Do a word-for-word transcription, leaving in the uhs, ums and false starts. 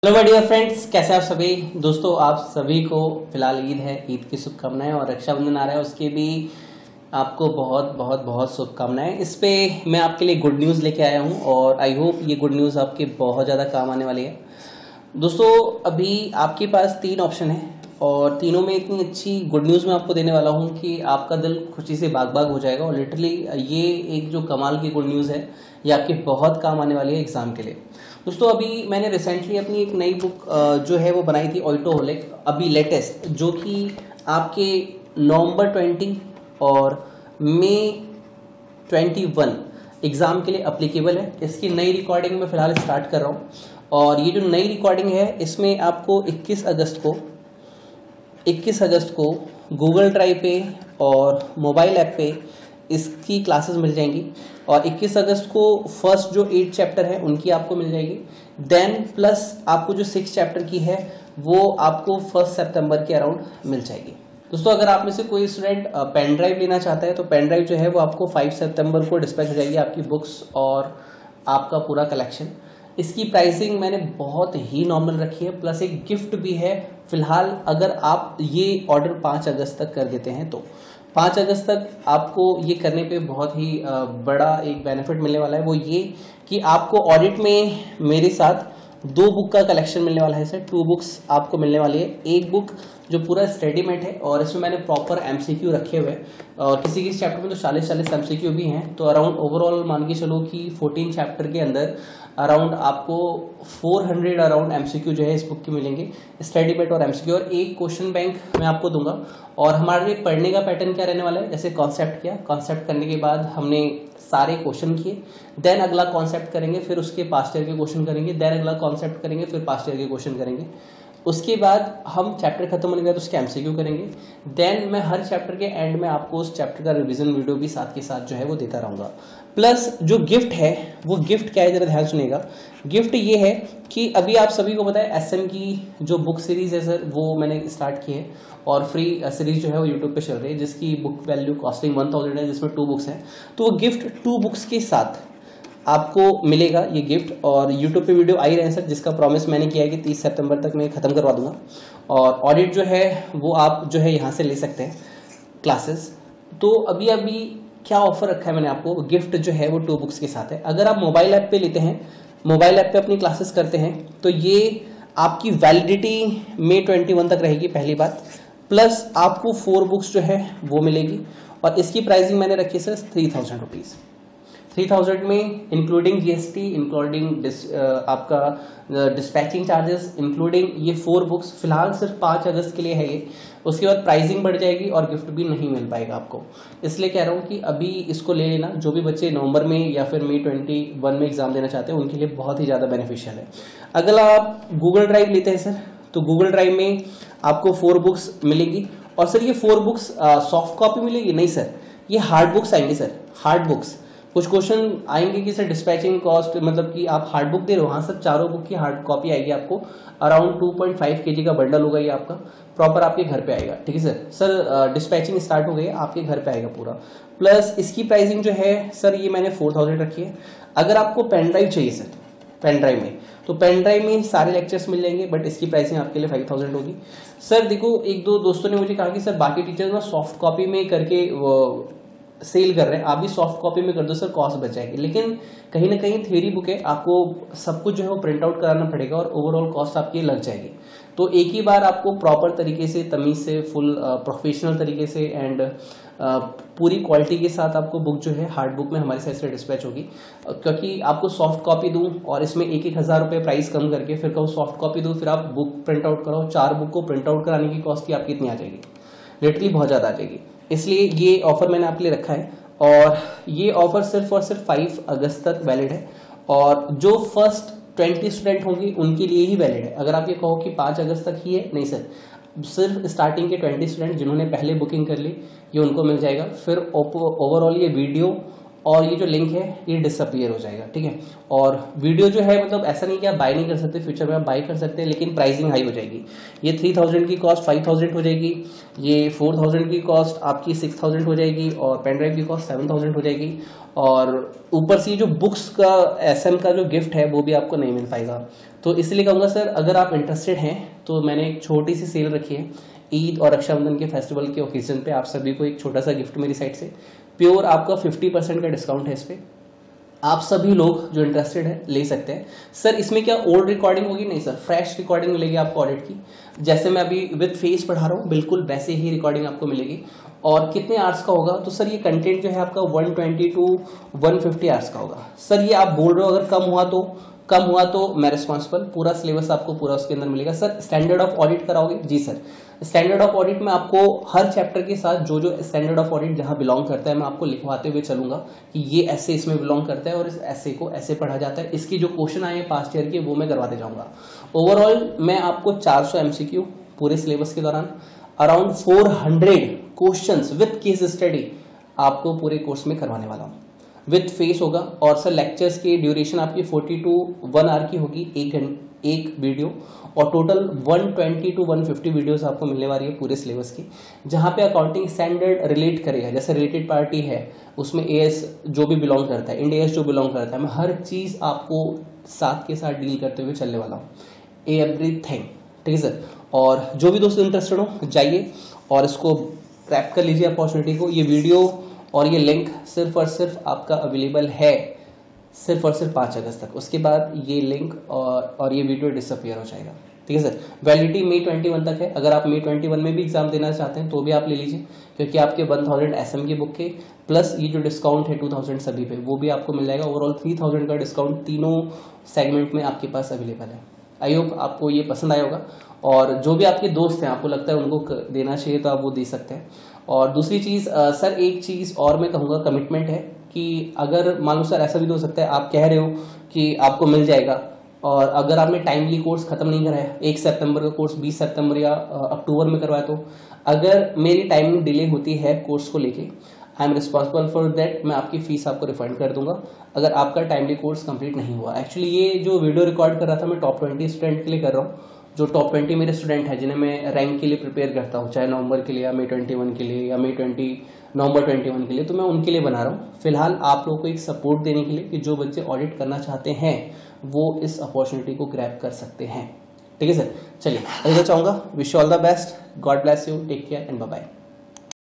Hello my dear friends, कैसे आप सभी दोस्तों। आप सभी को फिलहाल ईद है, ईद की शुभकामनाएं और रक्षाबंधन आ रहा है, उसके भी आपको बहुत बहुत बहुत शुभकामनाएं। इस पे मैं आपके लिए गुड न्यूज़ लेके आया हूं और आई होप ये गुड न्यूज़ आपके बहुत ज़्यादा काम आने वाली है। दोस्तों अभी आपके पास तीन ऑप्शन है और तीनों में इतनी अच्छी गुड न्यूज़ मैं आपको देने वाला हूं कि आपका दिल खुशी से बाग बाग हो जाएगा। और लिटरली ये एक जो कमाल की गुड न्यूज़ है, ये आपके बहुत काम आने वाली है एग्जाम के लिए। दोस्तों अभी मैंने रिसेंटली अपनी एक नई बुक जो है वो बनाई थी, ऑटोहोलिक, अभी लेटेस्ट, जो कि आपके नवंबर ट्वेंटी और मई ट्वेंटी वन एग्जाम के लिए अप्लीकेबल है। इसकी नई रिकॉर्डिंग मैं फिलहाल स्टार्ट कर रहा हूँ और ये जो नई रिकॉर्डिंग है इसमें आपको इक्कीस अगस्त को इक्कीस अगस्त को गूगल ड्राइव पे और मोबाइल ऐप पे इसकी क्लासेस मिल जाएंगी और इक्कीस अगस्त को फर्स्ट जो एट चैप्टर है उनकी आपको मिल जाएगी। देन प्लस आपको जो सिक्स चैप्टर की है वो आपको फर्स्ट सितंबर के अराउंड मिल जाएगी। दोस्तों अगर आप में से कोई स्टूडेंट पेन ड्राइव लेना चाहता है तो पेन ड्राइव जो है वो आपको फाइव सितंबर को डिस्पैच हो जाएगी, आपकी बुक्स और आपका पूरा कलेक्शन। इसकी प्राइसिंग मैंने बहुत ही नॉर्मल रखी है, प्लस एक गिफ्ट भी है फिलहाल। अगर आप ये ऑर्डर पाँच अगस्त तक कर देते हैं तो पाँच अगस्त तक आपको ये करने पे बहुत ही बड़ा एक बेनिफिट मिलने वाला है। वो ये कि आपको ऑडिट में मेरे साथ दो बुक का कलेक्शन मिलने वाला है सर। टू बुक्स आपको मिलने वाली है। एक बुक जो पूरा स्टडीमेट है और इसमें मैंने प्रॉपर एमसीक्यू रखे हुए हैं और किसी किसी चैप्टर में तो चालीस चालीस एमसीक्यू भी हैं, तो अराउंड ओवरऑल मान के चलो कि फोर्टीन चैप्टर के अंदर अराउंड आपको चार सौ अराउंड एमसीक्यू जो है इस बुक के मिलेंगे, स्टडीमेट और एमसीक्यू। और एक क्वेश्चन बैंक मैं आपको दूंगा। और हमारे पढ़ने का पैटर्न क्या रहने वाला है, जैसे कॉन्सेप्ट किया, कॉन्सेप्ट करने के बाद हमने सारे क्वेश्चन किए, देन अगला कॉन्सेप्ट करेंगे, फिर उसके पास्ट ईयर के क्वेश्चन करेंगे, देन अगला कॉन्सेप्ट करेंगे, फिर पास्ट ईयर के क्वेश्चन करेंगे। उसके बाद हम चैप्टर खत्म होने के बाद उसके एमसीक्यू करेंगे। देन मैं हर चैप्टर के एंड में आपको उस चैप्टर का रिवीजन वीडियो भी साथ के साथ जो है वो देता रहूंगा। प्लस जो गिफ्ट है वो गिफ्ट क्या है, जरा ध्यान सुनिएगा। गिफ्ट ये है कि अभी आप सभी को पता है एसएम की जो बुक सीरीज है सर वो मैंने स्टार्ट की है और फ्री सीरीज जो है वो यूट्यूब पे चल रही है, जिसकी book value costing one thousand है, जिसमें टू बुक्स हैं। तो वो गिफ्ट टू बुक्स के साथ आपको मिलेगा ये गिफ्ट। और यूट्यूब पे वीडियो आ ही रहे हैं सर, जिसका प्रॉमिस मैंने किया है कि तीस सितंबर तक मैं खत्म करवा दूंगा। और ऑडिट जो है वो आप जो है यहाँ से ले सकते हैं क्लासेस। तो अभी अभी क्या ऑफर रखा है मैंने आपको, गिफ्ट जो है वो टू बुक्स के साथ है। अगर आप मोबाइल ऐप पे लेते हैं, मोबाइल ऐप पे अपनी क्लासेस करते हैं, तो ये आपकी वैलिडिटी मई ट्वेंटी वन तक रहेगी, पहली बात। प्लस आपको फोर बुक्स जो है वो मिलेगी और इसकी प्राइसिंग मैंने रखी है sir three thousand rupees. Three thousand में इंक्लूडिंग जीएसटी, इंक्लूडिंग आपका डिस्पैचिंग चार्जेस, इंक्लूडिंग ये फोर बुक्स फिलहाल सिर्फ पाँच अगस्त के लिए है ये। उसके बाद प्राइसिंग बढ़ जाएगी और गिफ्ट भी नहीं मिल पाएगा आपको। इसलिए कह रहा हूँ कि अभी इसको ले लेना। जो भी बच्चे नवंबर में या फिर मई ट्वेंटी वन में एग्जाम देना चाहते हैं उनके लिए बहुत ही ज़्यादा बेनिफिशियल है। अगर आप गूगल ड्राइव लेते हैं सर तो गूगल ड्राइव में आपको फोर बुक्स मिलेंगी। और सर ये फोर बुक्स सॉफ्ट कॉपी मिलेगी? नहीं सर, ये हार्ड बुक्स आएंगे सर, हार्ड बुक्स। कुछ क्वेश्चन आएंगे कि सर डिस्पैचिंग कॉस्ट, मतलब कि आप हार्ड बुक दे रहे हो, हाँ सर चारों बुक की हार्ड कॉपी आएगी आपको। Around two point five KG का बंडल होगा ये आपका, प्रॉपर आपके घर पे आएगा। ठीक है सर। सर डिस्पैचिंग स्टार्ट हो गई है, आपके घर पे आएगा पूरा। प्लस इसकी प्राइसिंग जो है सर ये मैंने फोर थाउजेंड रखी है। अगर आपको पेन ड्राइव चाहिए सर, पेन ड्राइव में तो पेन ड्राइव में सारे लेक्चर्स मिल जाएंगे, बट इसकी प्राइसिंग आपके लिए फाइव थाउजेंड होगी। सर देखो, एक दो दोस्तों ने मुझे कहा कि सर बाकी टीचर्स ना सॉफ्ट कॉपी में करके वो सेल कर रहे हैं, आप भी सॉफ्ट कॉपी में कर दो सर, कॉस्ट बच जाएगी। लेकिन कहीं ना कहीं थ्योरी बुक है, आपको सब कुछ जो है वो प्रिंट आउट कराना पड़ेगा और ओवरऑल कॉस्ट आपकी लग जाएगी। तो एक ही बार आपको प्रॉपर तरीके से, तमीज से, फुल प्रोफेशनल तरीके से एंड पूरी क्वालिटी के साथ आपको बुक जो है हार्ड बुक में हमारे साइड से डिस्पैच होगी। क्योंकि आपको सॉफ्ट कॉपी दूं और इसमें एक एक हज़ार रुपये प्राइस कम करके फिर कहूँ सॉफ्ट कॉपी दूं, फिर आप बुक प्रिंट आउट कराओ, चार बुक को प्रिंट आउट कराने की कॉस्ट की आपकी इतनी आ जाएगी, लिटरली बहुत ज़्यादा आ जाएगी। इसलिए ये ऑफर मैंने आपके लिए रखा है और ये ऑफर सिर्फ और सिर्फ फाइव अगस्त तक वैलिड है और जो फर्स्ट ट्वेंटी स्टूडेंट होंगे उनके लिए ही वैलिड है। अगर आप ये कहो कि पाँच अगस्त तक ही है, नहीं सर, सिर्फ स्टार्टिंग के ट्वेंटी स्टूडेंट जिन्होंने पहले बुकिंग कर ली ये उनको मिल जाएगा। फिर ओवरऑल ये वीडियो और ये जो लिंक है ये डिसअपियर हो जाएगा, ठीक है। और वीडियो जो है मतलब ऐसा नहीं कि आप बाय नहीं कर सकते, फ्यूचर में आप बाय कर सकते हैं, लेकिन प्राइसिंग हाई हो जाएगी। ये थ्री थाउजेंड की कॉस्ट फाइव थाउजेंड हो जाएगी, ये फोर थाउजेंड की कॉस्ट आपकी सिक्स थाउजेंड हो जाएगी, और पेन ड्राइव की कॉस्ट सेवन थाउजेंड हो जाएगी। और ऊपर से जो बुक्स का एसएम का जो गिफ्ट है वो भी आपको नहीं मिल पाएगा। तो इसलिए कहूँगा सर, अगर आप इंटरेस्टेड हैं तो मैंने एक छोटी सी सेल रखी है ईद और रक्षाबंधन के फेस्टिवल के ओकेजन पे, आप सभी को एक छोटा सा गिफ्ट मेरी साइड से। प्योर आपका फिफ्टी परसेंट का डिस्काउंट है इस पे, आप सभी लोग जो इंटरेस्टेड है ले सकते हैं। सर इसमें क्या ओल्ड रिकॉर्डिंग होगी? नहीं सर, फ्रेश रिकॉर्डिंग मिलेगी आपको ऑडिट की। जैसे मैं अभी विद फेस पढ़ा रहा हूँ बिल्कुल वैसे ही रिकॉर्डिंग आपको मिलेगी। और कितने आवर्स का होगा? तो सर ये कंटेंट जो है आपका one twenty two one fifty hours का होगा। सर ये आप बोल रहे हो अगर कम हुआ तो कम हुआ तो मैं रिस्पॉन्सिबल, पूरा सिलेबस आपको पूरा उसके अंदर मिलेगा। सर स्टैंडर्ड ऑफ ऑडिट कराओगे? जी सर, स्टैंडर्ड ऑफ ऑडिट में आपको हर चैप्टर के साथ जो जो स्टैंडर्ड ऑफ ऑडिट जहां बिलोंग करता है मैं आपको लिखवाते हुए चलूंगा कि ये ऐसे इसमें बिलोंग करता है और इस ऐसे को ऐसे पढ़ा जाता है। इसकी जो क्वेश्चन आए पास्ट ईयर के वो मैं करवाते जाऊंगा। ओवरऑल मैं आपको चार सौ एमसीक्यू पूरे सिलेबस के दौरान, around four hundred questions with case study आपको पूरे कोर्स में करवाने वाला हूँ। विथ फेस होगा। और सर लेक्चर्स की ड्यूरेशन आपकी फोर्टी टू वन आवर की होगी, एक घंटे एक वीडियो, और total one twenty two one fifty videos आपको मिलने वाली है पूरे सिलेबस की, जहां पे अकाउंटिंग स्टैंडर्ड रिलेट करेगा। जैसे रिलेटेड पार्टी है उसमें एएस जो भी बिलोंग करता है, इंडिया जो बिलोंग करता है, मैं हर चीज आपको साथ के साथ डील करते हुए चलने वाला हूँ, एवरीथिंग, ठीक है सर। और जो भी दोस्त इंटरेस्टेड हो जाइए और इसको क्रैप कर लीजिए अपॉर्चुनिटी को। ये वीडियो और ये लिंक सिर्फ और सिर्फ आपका अवेलेबल है सिर्फ और सिर्फ पाँच अगस्त तक। उसके बाद ये लिंक और और ये वीडियो डिसअपियर हो जाएगा, ठीक है सर। वैलिडिटी मई ट्वेंटी वन तक है। अगर आप मई ट्वेंटी वन में भी एग्जाम देना चाहते हैं तो भी आप ले लीजिए, क्योंकि आपके वन थाउजेंड एसएम की बुक के प्लस ये जो डिस्काउंट है टू थाउजेंड सभी पे वो भी आपको मिल जाएगा। ओवरऑल थ्री थाउजेंड का डिस्काउंट तीनों सेगमेंट में आपके पास अवेलेबल है। आई होप आपको ये पसंद आया होगा, और जो भी आपके दोस्त हैं आपको लगता है उनको देना चाहिए तो आप वो दे सकते हैं। और दूसरी चीज़ सर, एक चीज़ और मैं कहूँगा, कमिटमेंट है कि अगर मान लो सर ऐसा भी हो सकता है आप कह रहे हो कि आपको मिल जाएगा, और अगर आपने टाइमली कोर्स खत्म नहीं कराया, एक सितंबर का कोर्स बीस सितंबर या अक्टूबर में करवाया, तो अगर मेरी टाइमिंग डिले होती है कोर्स को लेके, I am responsible for that, मैं आपकी फीस आपको रिफंड कर दूंगा अगर आपका टाइमली कोर्स कंप्लीट नहीं हुआ। एक्चुअली ये जो वीडियो रिकॉर्ड कर रहा था मैं टॉप ट्वेंटी स्टूडेंट के लिए कर रहा हूँ, जो टॉप ट्वेंटी मेरे स्टूडेंट हैं जिन्हें मैं रैंक के लिए प्रिपेयर करता हूँ, चाहे नवंबर के लिए या मई ट्वेंटी वन के लिए या मई ट्वेंटी नवंबर ट्वेंटी वन के लिए, तो मैं उनके लिए बना रहा हूँ। फिलहाल आप लोगों को एक सपोर्ट देने के लिए कि जो बच्चे ऑडिट करना चाहते हैं वो इस अपॉर्चुनिटी को ग्रैब कर सकते हैं, ठीक है सर। चलिए, मैं चाहूँगा wish you all the best, god bless you, take care and bye bye.